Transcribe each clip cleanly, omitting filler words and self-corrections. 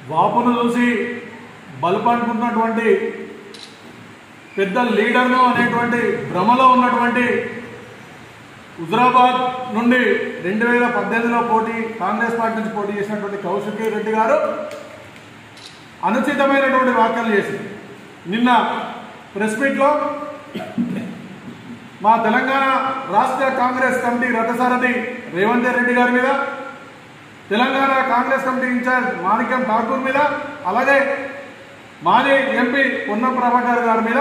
వాపును చూసి బల్బ్ అనుకుంటున్నటువంటి పెద్ద లీడర్ను అనేటువంటి భ్రమలో ఉన్నటువంటి హుజరాబాద్ నుండి 2018లో కాంగ్రెస్ పార్టీ నుంచి పోటీ చేసినటువంటి కౌశిక్ రెడ్డి గారు అనుచితమైనటువంటి వ్యాఖ్యలు చేసి నిన్న ప్రెస్ మీట్లో మా తెలంగాణ రాష్ట్ర కాంగ్రెస్ కమిటీ రథసారథి రేవంత్ రెడ్డి గారి మీద, తెలంగాణ కాంగ్రెస్ కమిటీ ఇన్ఛార్జ్ మాణిక్యం ఠాకూర్ మీద, అలాగే మాజీ ఎంపీ పొన్నం ప్రభాకర్ గారి మీద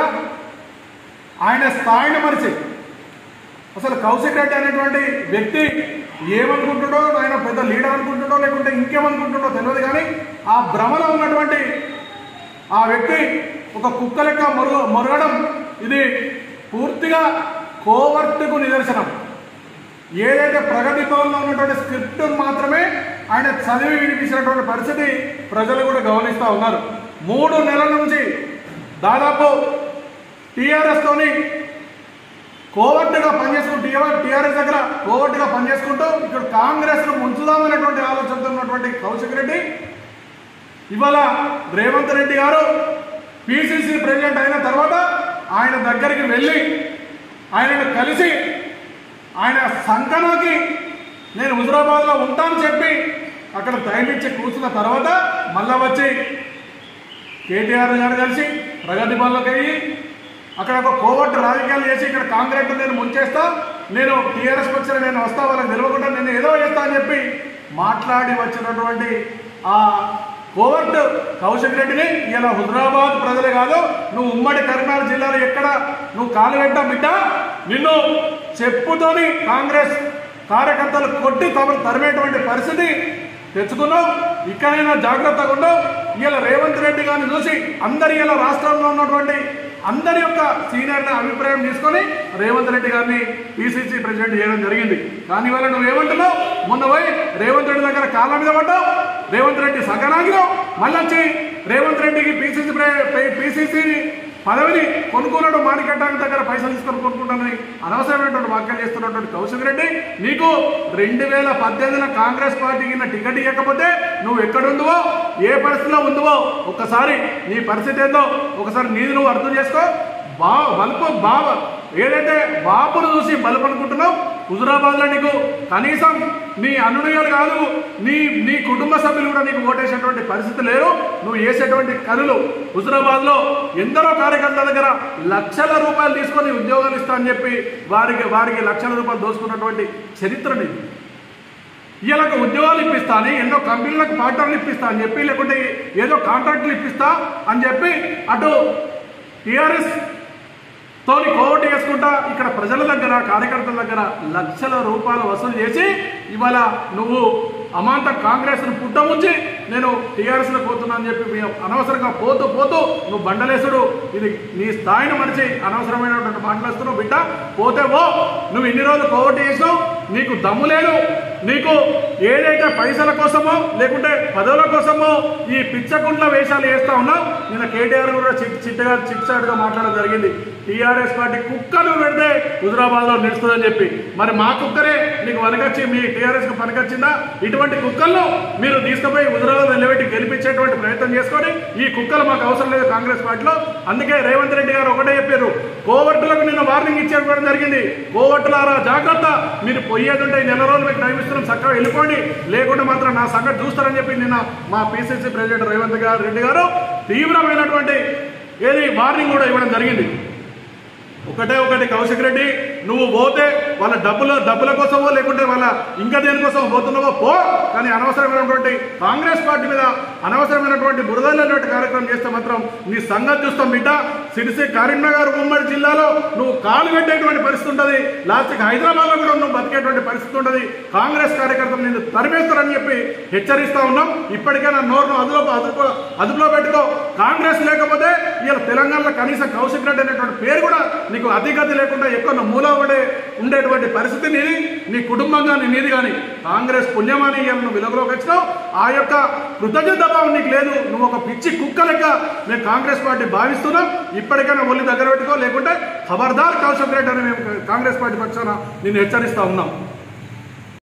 ఆయన స్థాయిని మరిచి అసలు కౌశిక్ రెడ్డి అనేటువంటి వ్యక్తి ఏమనుకుంటుండో, ఆయన పెద్ద లీడర్ అనుకుంటుండో లేకుంటే ఇంకేమనుకుంటుండో తెలియదు, కానీ ఆ భ్రమలో ఉన్నటువంటి ఆ వ్యక్తి ఒక కుక్క లెక్క మొరగడం ఇది పూర్తిగా కోవర్టుకు నిదర్శనం. ఏదైతే ప్రగతి భవన్లో ఉన్నటువంటి స్క్రిప్ట్ను మాత్రమే ఆయన చదివి వినిపించినటువంటి పరిస్థితి ప్రజలు కూడా గమనిస్తూ ఉన్నారు. 3 నెలల నుంచి దాదాపు టీఆర్ఎస్తోని కోవర్టుగా పనిచేసుకుంటూ, టీఆర్ఎస్ దగ్గర కోవర్టుగా పనిచేసుకుంటూ ఇక్కడ కాంగ్రెస్ను ముంచుదామనేటువంటి ఆలోచనతో ఉన్నటువంటి కౌశిక్ రెడ్డి ఇవాళ రేవంత్ రెడ్డి గారు పిసిసి ప్రెసిడెంట్ అయిన తర్వాత ఆయన దగ్గరికి వెళ్ళి ఆయనను కలిసి ఆయన సంకనాకి నేను హుజరాబాద్లో ఉంటానని చెప్పి అక్కడ తయలిచ్చి కూర్చున్న తర్వాత మళ్ళా వచ్చి కేటీఆర్ గారు కలిసి ప్రగతి భవన్లోకి వెళ్ళి అక్కడ ఒక కోవర్ట్ రాజకీయాలు చేసి ఇక్కడ కాంగ్రెస్ నేను ముంచేస్తా, నేను టీఆర్ఎస్కి వచ్చిన నేను వస్తా, వాళ్ళకి నిలవకుండా నేను ఏదో చేస్తా అని చెప్పి మాట్లాడి వచ్చినటువంటి ఆ కోవర్ట్ కౌశిక్ రెడ్డిని ఇలా హుజరాబాద్ ప్రజలే కాదు, నువ్వు ఉమ్మడి కరీంనగర్ జిల్లాలో ఎక్కడ నువ్వు కాలు పెట్టా బిడ్డ, నిన్ను చెప్పుతోని కాంగ్రెస్ కార్యకర్తలు కొట్టి తరిమేటువంటి పరిస్థితి తెచ్చుకున్నావు. ఇక్కడైనా జాగ్రత్తగా ఉండవు. ఇలా రేవంత్ రెడ్డి గారిని చూసి అందరి ఇలా రాష్ట్రంలో ఉన్నటువంటి అందరి యొక్క సీనియర్ని అభిప్రాయం తీసుకొని రేవంత్ రెడ్డి గారిని పిసిసి ప్రెసిడెంట్ చేయడం జరిగింది. కానీ ఇవాళ నువ్వేమంటున్నావు, మొన్న పోయి రేవంత్ రెడ్డి దగ్గర కాళ్ళ మీద పడ్డావు, రేవంత్ రెడ్డి సగనాగినావు, మళ్ళీ వచ్చి రేవంత్ రెడ్డికి పిసిసి పదవిని కొనుక్కున్నాడు, మాణిక్యం దగ్గర పైసలు తీసుకొని కొనుక్కుంటానని అనవసరమైనటువంటి వ్యాఖ్యలు చేస్తున్నటువంటి కౌశిక్ రెడ్డి, నీకు 2018లో కాంగ్రెస్ పార్టీకి టికెట్ ఇవ్వకపోతే నువ్వు ఎక్కడుందువో ఏ పరిస్థితిలో ఉందువో ఒక్కసారి నీ పరిస్థితి ఏందో ఒకసారి నీది నువ్వు అర్థం చేసుకో. ఏదైతే బాపును చూసి బల్బు అనుకుంటున్నావు, హుజరాబాద్లో నీకు కనీసం నీ అనునయాలు కాదు, నీ కుటుంబ సభ్యులు కూడా నీకు ఓటేసేటువంటి పరిస్థితి లేరు. నువ్వు వేసేటువంటి కనులు హుజరాబాద్లో ఎందరో కార్యకర్తల దగ్గర లక్షల రూపాయలు తీసుకొని ఉద్యోగాలు ఇస్తా అని చెప్పి వారికి లక్షల రూపాయలు దోచుకున్నటువంటి చరిత్ర నీది. వీళ్ళకు ఉద్యోగాలు ఇప్పిస్తా అని ఎన్నో కంపెనీలకు పార్ట్నర్లు ఇప్పిస్తా అని చెప్పి, లేకుంటే ఏదో కాంట్రాక్టులు ఇప్పిస్తా అని చెప్పి అటు టీఆర్ఎస్ తోని కోవటి వేసుకుంటా ఇక్కడ ప్రజల దగ్గర కార్యకర్తల దగ్గర లక్షల రూపాయలు వసూలు చేసి ఇవాళ నువ్వు అమాంత కాంగ్రెస్ను పుట్టముంచి నేను టీఆర్ఎస్లో పోతున్నా అని చెప్పి అనవసరంగా పోతూ నువ్వు బండలేసుడు, ఇది నీ స్థాయిని మరిచి అనవసరమైనటువంటి మాట్లాడుతున్నావు. బిడ్డ పోతే నువ్వు ఇన్ని రోజులు కోవటి చేసావు, నీకు దమ్ము లేదు. నీకు ఏదైతే పైసల కోసమో లేకుంటే పదవుల కోసమో ఈ పిచ్చకుండ్ల వేషాలు వేస్తా ఉన్నావు. నిన్న కేటీఆర్ కూడా చిట్చాటుగా మాట్లాడడం జరిగింది. టీఆర్ఎస్ పార్టీ కుక్కను పెడితే హుజరాబాద్లో నిలుస్తుందని చెప్పి, మరి మా కుక్కరే నీకు పనికొచ్చి మీ టీఆర్ఎస్కి పనికొచ్చిందా? ఇటువంటి కుక్కలను మీరు తీసుకుపోయి హుజరాబాద్ నిలబెట్టి గెలిపించేటువంటి ప్రయత్నం చేసుకొని ఈ కుక్కలు మాకు అవసరం లేదు కాంగ్రెస్ పార్టీలో. అందుకే రేవంత్ రెడ్డి గారు ఒకటే చెప్పారు, కోవర్టులకు నిన్న వార్నింగ్ ఇచ్చేయడం జరిగింది. కోవర్టులారా జాగ్రత్త, మీరు పోయేదుంటే 1 నెల రోజులు మీకు టైం ఇస్తున్నాం, చక్కగా వెళ్ళిపోండి, లేకుంటే మాత్రం నా సంగతి చూస్తారని చెప్పి నిన్న మా పిసిసి ప్రెసిడెంట్ రేవంత్ రెడ్డి గారు తీవ్రమైనటువంటి వార్నింగ్ కూడా ఇవ్వడం జరిగింది. ఒకటి కౌశిక్ రెడ్డి, నువ్వు పోతే వాళ్ళ డబ్బుల కోసమో లేకుంటే వాళ్ళ ఇంకా దేనికోసం పోతున్నావో పో, కానీ అనవసరమైనటువంటి కాంగ్రెస్ పార్టీ మీద అనవసరమైనటువంటి బురదలైనటువంటి కార్యక్రమం చేస్తే మాత్రం నీ సంగతి చూస్తాం బిడ్డ. కరీంనగర్ ఉమ్మడి జిల్లాలో నువ్వు కాలు పెట్టేటువంటి పరిస్థితి ఉంటుంది, లాస్ట్కి హైదరాబాద్లో కూడా నువ్వు బతికేటువంటి పరిస్థితి ఉంటుంది. కాంగ్రెస్ కార్యకర్తలు నిన్ను తరిమేస్తారని చెప్పి హెచ్చరిస్తా ఉన్నాం. ఇప్పటికైనా నోరును అదుపులో పెట్టుకో. కాంగ్రెస్ లేకపోతే ఇలా తెలంగాణలో కనీసం కౌశిక్ రెడ్డి అనేటువంటి పేరు కూడా నీకు అధిగతి లేకుండా ఎక్కువ మూల ఉండేటువంటి పరిస్థితి నీది, నీ కుటుంబం కానీ నీది కానీ. కాంగ్రెస్ పుణ్యమాని నువ్వు వెలుగులోకి వచ్చినావు, ఆ యొక్క కృతజ్ఞత భావం నీకు లేదు. నువ్వు ఒక పిచ్చి కుక్క లెక్క మేము కాంగ్రెస్ పార్టీ భావిస్తున్నాం. ఇప్పటికైనా ఒళ్ళు దగ్గర పెట్టుకో, లేకుంటే ఖబర్దార్ కౌశిక్ రెడ్డి అని మేము కాంగ్రెస్ పార్టీ పక్షాన నిన్ను హెచ్చరిస్తా ఉన్నాం.